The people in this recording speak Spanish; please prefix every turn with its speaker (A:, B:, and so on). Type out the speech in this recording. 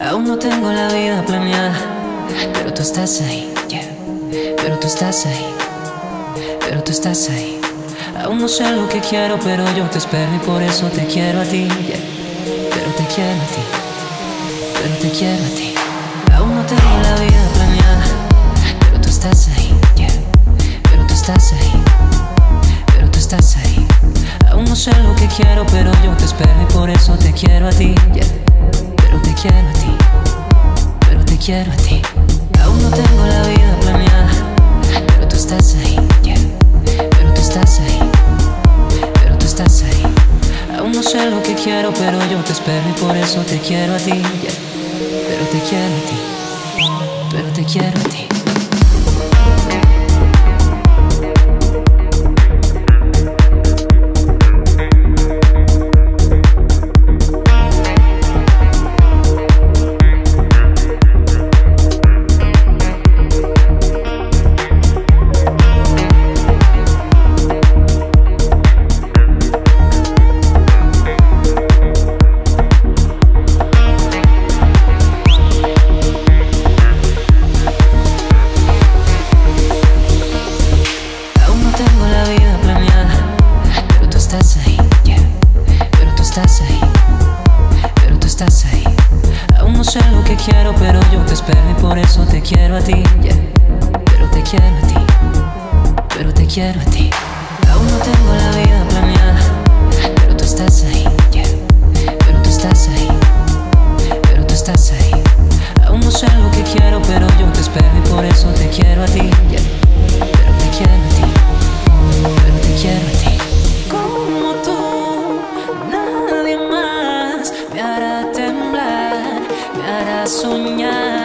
A: Aún no tengo la vida planeada, pero tú estás ahí, yeah. Pero tú estás ahí, pero tú estás ahí. Aún no sé lo que quiero, pero yo te espero y por eso te quiero a ti, yeah. Pero te quiero a ti, pero te quiero a ti. Aún no tengo la vida planeada, pero tú estás ahí, yeah. Pero tú estás ahí, pero tú estás ahí. Aún no sé lo que quiero, pero yo te espero y por eso te quiero a ti, yeah. Pero te quiero a ti, pero te quiero a ti. Aún no tengo la vida planeada, pero tú estás ahí, yeah. Pero tú estás ahí, pero tú estás ahí. Aún no sé lo que quiero, pero yo te espero y por eso te quiero a ti, yeah. Pero te quiero a ti, pero te quiero a ti. Estás ahí, yeah. Pero tú estás ahí, pero tú estás ahí. Aún no sé lo que quiero, pero yo te espero y por eso te quiero a ti, yeah. Pero te quiero a ti, pero te quiero a ti. Aún no tengo la vida planeada, pero tú estás ahí, yeah. Pero tú estás ahí, pero tú estás ahí. Aún no sé lo que quiero, pero yo te espero y por eso te quiero a ti, yeah. Pero te quiero a ti, pero te quiero a ti. Como tú, nadie más me hará temblar, me hará soñar.